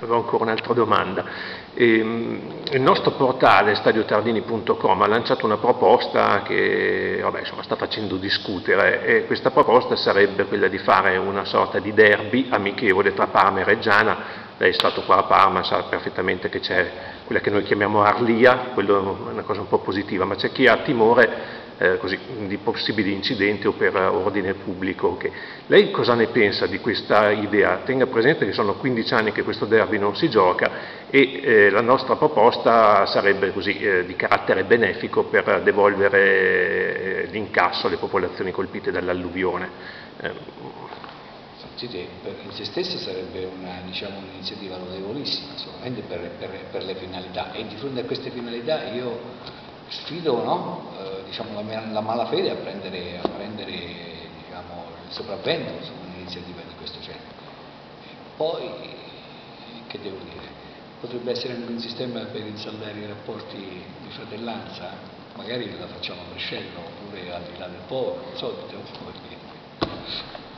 avevo ancora un'altra domanda. Il nostro portale stadiotardini.com ha lanciato una proposta che insomma, sta facendo discutere, e questa proposta sarebbe quella di fare una sorta di derby amichevole tra Parma e Reggiana. Lei è stato qua a Parma, sa perfettamente che c'è quella che noi chiamiamo Arlia, quello è una cosa un po' positiva, ma c'è chi ha timore di possibili incidenti o per ordine pubblico. Lei cosa ne pensa di questa idea? Tenga presente che sono 15 anni che questo derby non si gioca, e la nostra proposta sarebbe di carattere benefico per devolvere l'incasso alle popolazioni colpite dall'alluvione. In se stessa sarebbe un'iniziativa lodevolissima, solamente per le finalità, e di fronte a queste finalità io sfido la malafede a prendere il sopravvento su un'iniziativa di questo genere. Poi, che devo dire, potrebbe essere anche un sistema per insaldare i rapporti di fratellanza, magari la facciamo a Brescello oppure al di là del Po, non so,